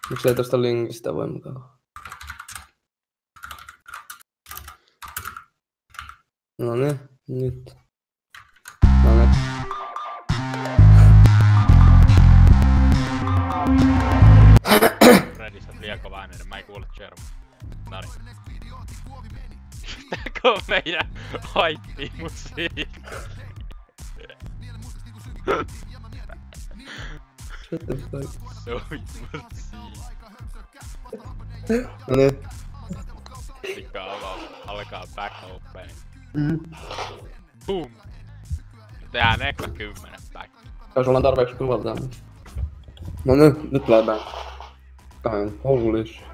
Miksei tosta linkistä voi mukaan? No niin, nyt. No niin. Redissä liian kova ääninen, mä en kuule Jermu. Noniin. Tääkö on meidän haippimusiikka? Shut the fuck. Soimusiikka. No niin. Mikä alkaa back open. Boom! Tehdään eka 10 back. Jos ollaan tarpeeksi kuvaltaa. No niin, nyt tulee back. Holy shit.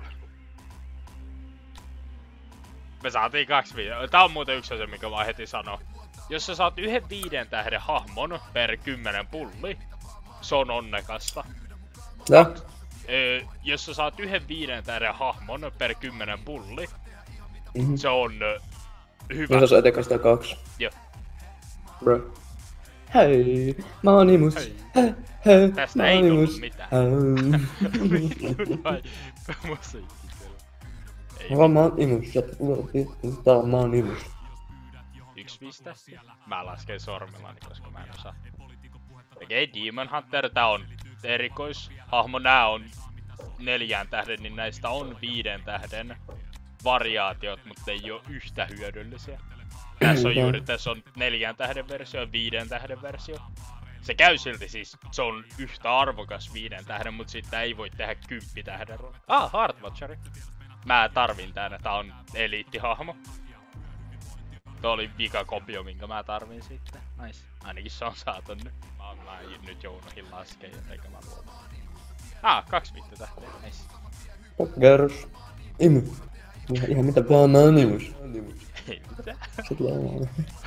Me saatiin 2 videoa. Tää on muuten yksi asia, mikä mä heti sanoo. Jos sä saat yhden 5 tähden hahmon per 10 pulli, se on onnekasta. Ja? Jos sä saat yhden 5 tähden hahmon per 10 pulli, se on hyvä. Jos sä saat ekasta 2. Joo. Bro. Hei, mä oon Imus. Hei, Tästä ei tullut mitään. Vittu vai musiikki siellä. Mä oon Imus. Mä oon Imus. 1 piste. Mä lasken sormellani, koska mä en osaa. Okei, Demon Hunter, tää on erikoishahmo. Nää on 4 tähden, niin näistä on 5 tähden variaatiot, mutta ei oo yhtä hyödyllisiä. Tässä on juuri, tässä on 4 tähden versio ja 5 tähden versio. Se käy silti siis, se on yhtä arvokas 5 tähden, mut siitä ei voi tehdä 10 tähden. Heartwatcheri. Mä tarvin tän, tää on eliittihahmo. Tuo oli vika kopio, minkä mä tarvin sitten. Nice. Ainakin se on saatu nyt. Mä nyt jouduin laskeen, eikä mä luotan. 2 tähteä. Nice. Kerros. Imus. Ihan mitä vaan mä oon Imus. Ei mitään. Se tulee vaan.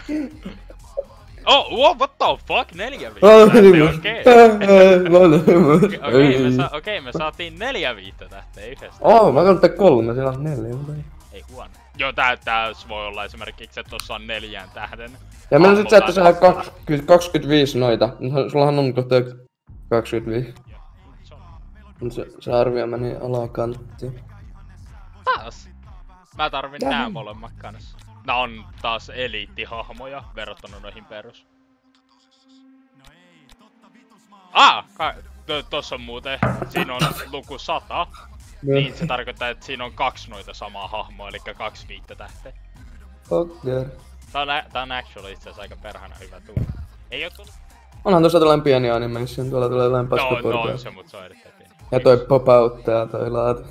Oh, what the fuck? 4 Mä oon Imus. okei. Mä oon Imus. Okei, me saatiin 4 tähteä yhdestä. Mä kannattaa 3, siellä on 4, mutta ei. Ei huono. Joo, tää voi olla esimerkiksi, että tossa on 4 tähden. Ja meillä sit se, että sä 25 noita. Sullahan on kohta 25. Mut se arvio meni alakanttiin. Taas? Mä tarvin nää molemmat kanssa. Nää on taas eliittihahmoja verrattuna noihin perus. Tossa on muuten, siinä on luku 100. Niin se tarkoittaa, että siinä on 2 noita samaa hahmoa, eli 2 5 tähteä. Okei. Tää on actually itse asiassa aika perhana hyvä tuuli. Ei oo tullut. Onhan tossa tällainen pieni animation, tuolla tulee jotain paskaportia. No on se, mut se on erittäin pieni. Ja toi pop-out ja toi laatu.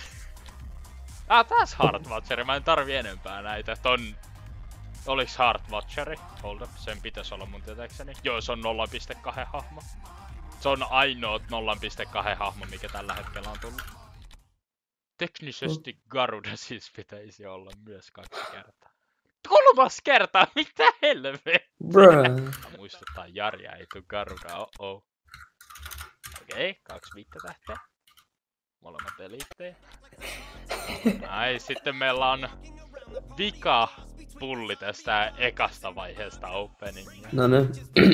Taas Heartwatcheri, mä en tarvi enempää näitä. Oliks Heartwatcheri? Hold up, sen pitäis olla mun tietääkseni. Joo, se on 0.2 hahmo. Se on ainoa 0.2 hahmo, mikä tällä hetkellä on tullut. Teknisesti Garuda siis pitäisi olla myös 2 kertaa. 3 kertaa? Mitä helvettiä? Bruh. Muistuttaa Jarja, ei tuu Garuda, Okei, 2 5 tähteä. Molemmat eliittejä. Ai, sitten meillä on vika pulli tästä ekasta vaiheesta openingia. No ne.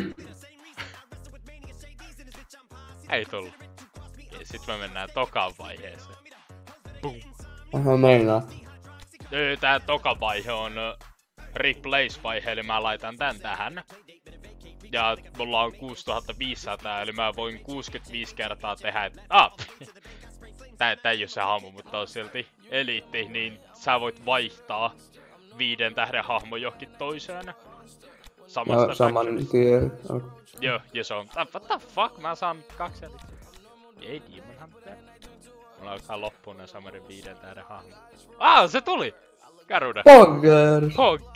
Ei tullut. Ja sit me mennään tokaan vaiheeseen. Boom. Aha, meinaa. Tää toka vaihe on replace-vaihe, eli mä laitan tän tähän. Ja mulla on 6500, eli mä voin 65 kertaa tehdä, Tää ei oo se hahmo, mutta on silti eliitti, niin sä voit vaihtaa 5 tähden hahmo johonkin toiseen. Samasta saman tien. Joo, ja se on... What the fuck? Mä saan 2 eliittiä. Ei Demon Hunter. Mulla alkaa loppuun nää Summerin 5 tähden hahmo. Se tuli! Garuda. Pogger!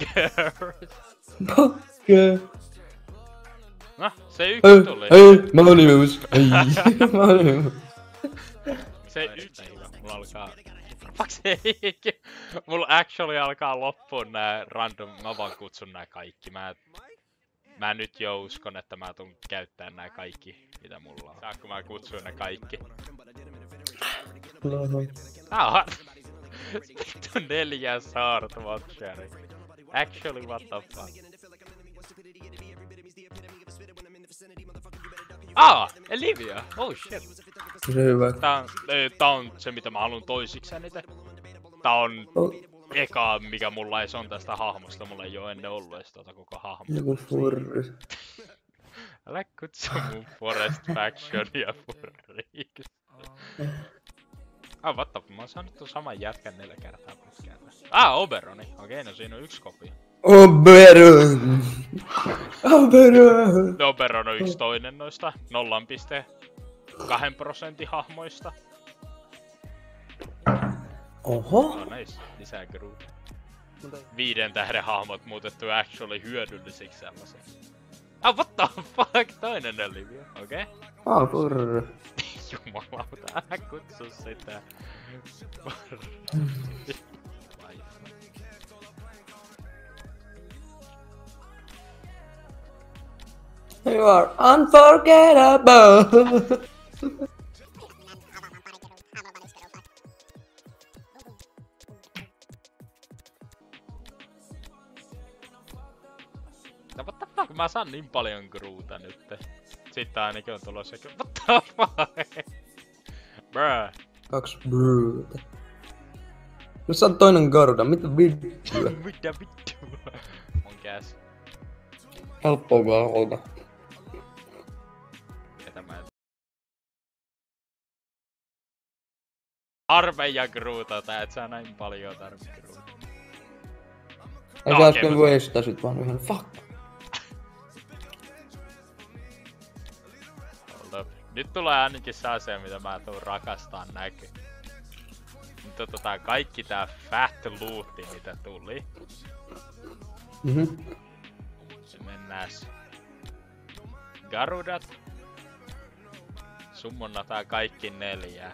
No, se 1 tuli. Hei, mä oon Imus. Hei, mä oon Imus. Se 1 hyvä. Mulla alkaa... Fuck se Mulla actually alkaa loppuun nää random... Mä vaan kutsun nää kaikki. Mä nyt jo uskon, että mä tuun käyttää nää kaikki, mitä mulla on. Saanko mä kutsuin ne kaikki? Vittu 4 Heartwatcheri. Actually, what the fuck? Olivia! Oh shit! Se hyvä. Tää on se mitä mä haluan toisiksi eniten. Tää on eka mikä mulla ei on tästä hahmosta. Mulla ei oo ennen ollut edes koko hahmoa. Joku furri. Älä kutsu mun Forest Factionia furriiksi. What the fuck, mä oon saanut ton saman jätkän 4 kertaa pitkään. Oberoni. Okei, no siinä on 1 kopio. Oberon! Oberon! Oberon on 1 toinen noista 0,2% hahmoista. Oho! No nice, lisää Groot. 5 tähden hahmot muutettu actually hyödyllisiksi sellaisiksi. What the fuck, toinen Olivia, okei. Furri. Jumalauta, älä kutsu sitä. You are unforgettable! What the fuck, mä saan niin paljon Groota nytte. Sitten ainakin on tulossa what the fuck? Bruh. 2 Broota. Jos on toinen Garuda, mitä vittua? Mitä vittua? Mun käs. Helppoa vaan. Ketä mä en... Arve Groota, et sä näin paljon tarvi Groota. Ei sä äsken wastasit vaan yhden. Fuck! Nyt tulee ainakin se asia, mitä mä tuun rakastaa näkyy. Nyt otetaan kaikki tää fat lootti, mitä tuli. Mennääs. Garudat. Summonataan kaikki 4.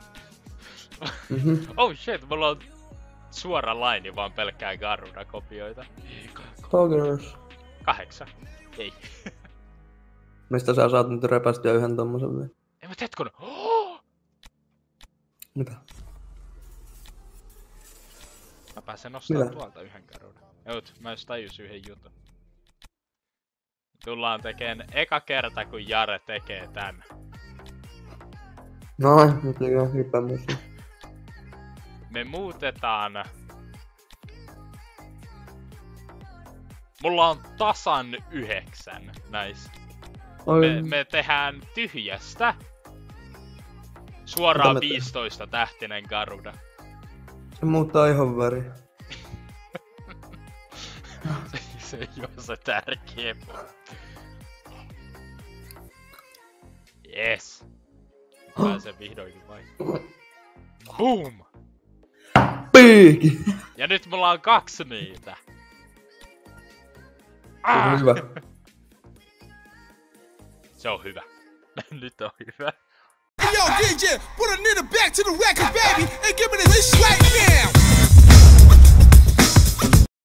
Oh shit, mulla on suora laini vaan pelkkää Garuda-kopioita. Toggers. 8. Ei. Mistä sä saat nyt repästiä yhden tommosen vielä? Ei mä teetkö? Mitä? Mä pääsen nostamaan tuolta yhden Garudan. Mä just tajus yhden jutun. Tullaan tekeen eka kerta kun Jare tekee tän. Noin, nyt tekee hypämusta. Me muutetaan... Mulla on tasan 9 näistä. Me tehdään tyhjästä suoraan 15 tähtinen Garuda. Se muuttaa ihon väriä. Se ei oo se tärkeä pointti. Yes. Pääsen vihdoinkin vai. Boom! Piiki! Ja nyt mulla on 2 niitä. Hyvä. Se on hyvä. Nyt on hyvä. Yo, DJ, put a nigga back to the record, baby, and give me this right now.